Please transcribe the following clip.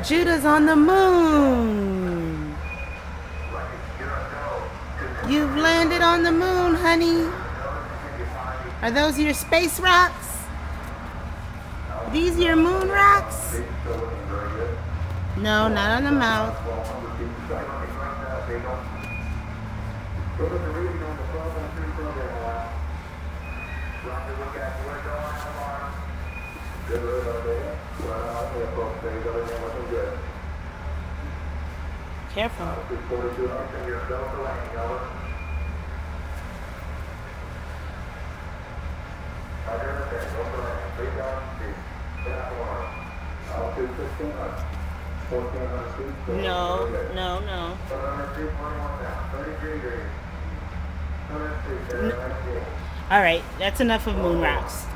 Judah's on the moon. You've landed on the moon, honey. Are those your space rocks? These your moon rocks? No, not on the mouth. Careful. No, no, no. All right, that's enough of moon rocks.